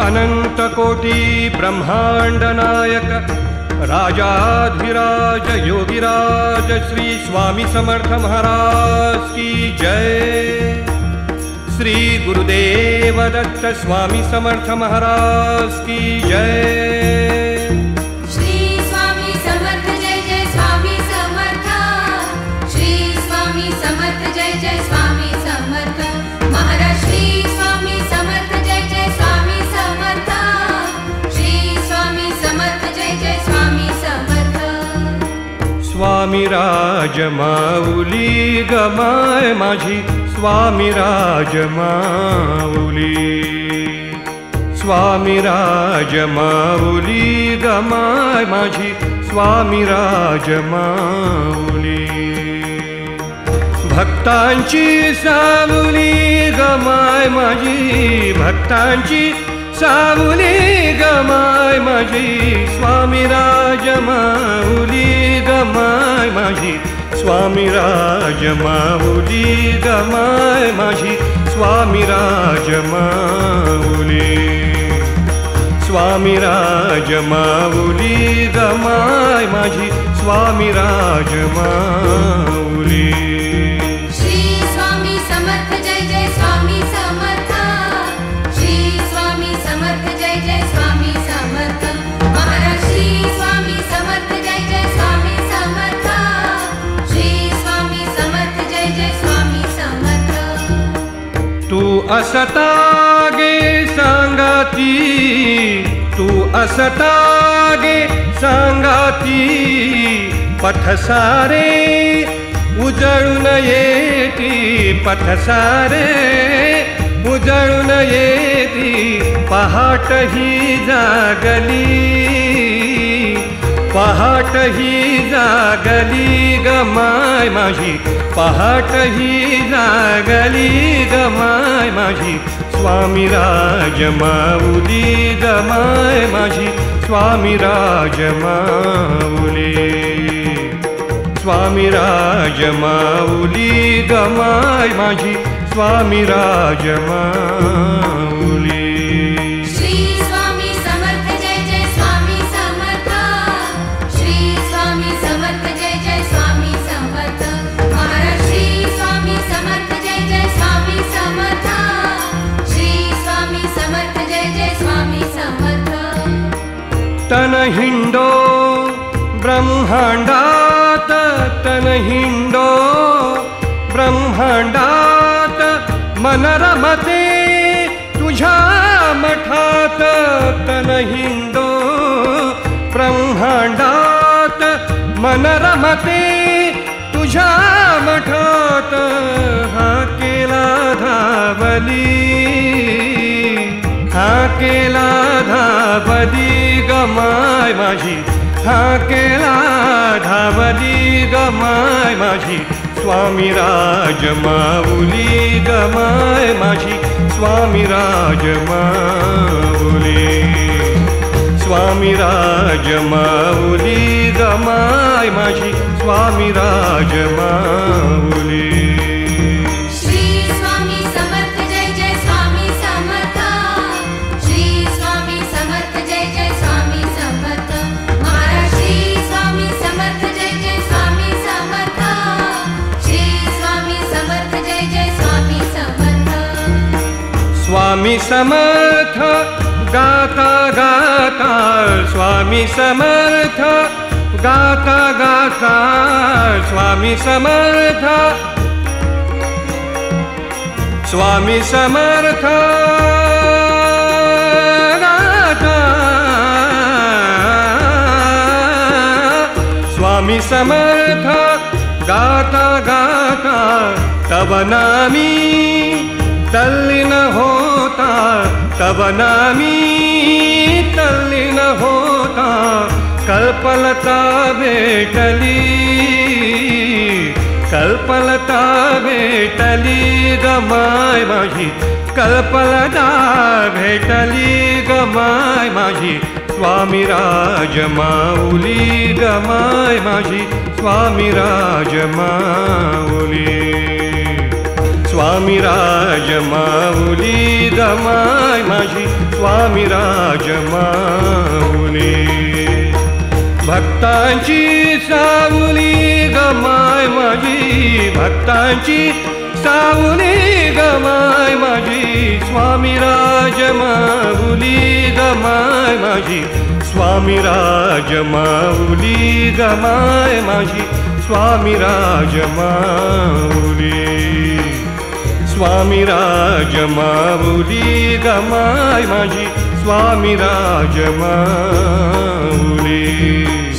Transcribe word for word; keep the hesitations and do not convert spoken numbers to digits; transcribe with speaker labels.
Speaker 1: अनंतकोटी ब्रह्मांड नायक राजाधिराज योगिराज श्री स्वामी समर्थ महाराज की जय। श्री गुरुदेव दत्त स्वामी समर्थ महाराज की जय।
Speaker 2: श्री स्वामी समर्थ जय जय स्वामी समर्थ। श्री स्वामी समर्थ जय जय स्वामी समर्थ महाराज। श्री स्वामी समर्थ जय जय स्वामी समर्थ। श्री स्वामी समर्थ जय जय स्वामी समर्थ।
Speaker 1: स्वामी राज माऊली गमाय माझी स्वामी राज माऊली। स्वामी राज माऊली गमाय माझी स्वामी राज माऊली। भक्तांची सावली गमाय माझी भक्तांची सावली गमाय माझी स्वामी राज माऊली गमाय माझी स्वामी राज माऊली गमाय माझी स्वामी राज माऊली। स्वामी राज माऊली गमाय माझी स्वामी राज माऊली।
Speaker 2: श्री स्वामी समर्थ जय जय स्वामी समर्थ। श्री स्वामी समर्थ जय जय स्वामी समर्थ महाराज। श्री स्वामी समर्थ जय जय स्वामी समर्थ। श्री स्वामी समर्थ जय जय स्वामी समर्थ।
Speaker 1: तू असता गे सांगाती तू असता गे सांगाती पथ सारे उजळून येती पथ सारे उजळून येती पहाट ही जागली पहाट ही जागली गमाय माझी पहाट ही जागली गमाय माझी स्वामी राज माऊली गमाय माझी स्वामी राज माऊली। स्वामी राज माऊली गमाय माझी स्वामी राज माऊली।
Speaker 2: श्री स्वामी समर्थ जय जय स्वामी समर्थ। श्री स्वामी समर्थ जय जय स्वामी समर्थ महाराज। श्री स्वामी समर्थ जय जय स्वामी समर्थ। श्री स्वामी समर्थ जय जय स्वामी समर्थ।
Speaker 1: तन हिंडो ब्रह्मांडात तन हिंडो ब्रह्मांडात मन रमते तुझ्या मठात। तन हिंडो ब्रह्मांडात मन रमते तुझ्या मठात। हा केला धावली हा केला धावली गमाय माझी हा केला धावली गमाय माझी स्वामी राज माऊली गमाय माझी स्वामी राज माऊली। स्वामी राज माऊली गमाय माझी स्वामी राज माऊली।
Speaker 2: श्री स्वामी समर्थ जय जय स्वामी समर्थ। श्री स्वामी समर्थ जय जय स्वामी समर्थ महाराज। श्री स्वामी समर्थ जय जय स्वामी समर्थ। श्री स्वामी समर्थ जय जय स्वामी समर्थ।
Speaker 1: स्वामी समर्थ गाता गाता स्वामी समर्थ गाता गाता स्वामी समर्थ स्वामी समर्थ गाता स्वामी समर्थ गाता गाता तव नामी तल्लीन होता तव नामी तल्लीन होता कल्पलता भेटली कल्पलता भेटली गमाय माझी कल्पलता भेटली गमाय माझी स्वामी राज माऊली गमाय माझी स्वामी राज माऊली। स्वामी राजमाऊली गमाय माझी स्वामी राजमाऊली भक्तांची सावली गमाय माझी भक्तांची सावली गमाय माझी स्वामी राजमाऊली गमाय माझी स्वामी राजमाऊली गमाय माझी स्वामी राजमाऊली स्वामी राजमाऊली गमाय माझी स्वामी राजमाऊली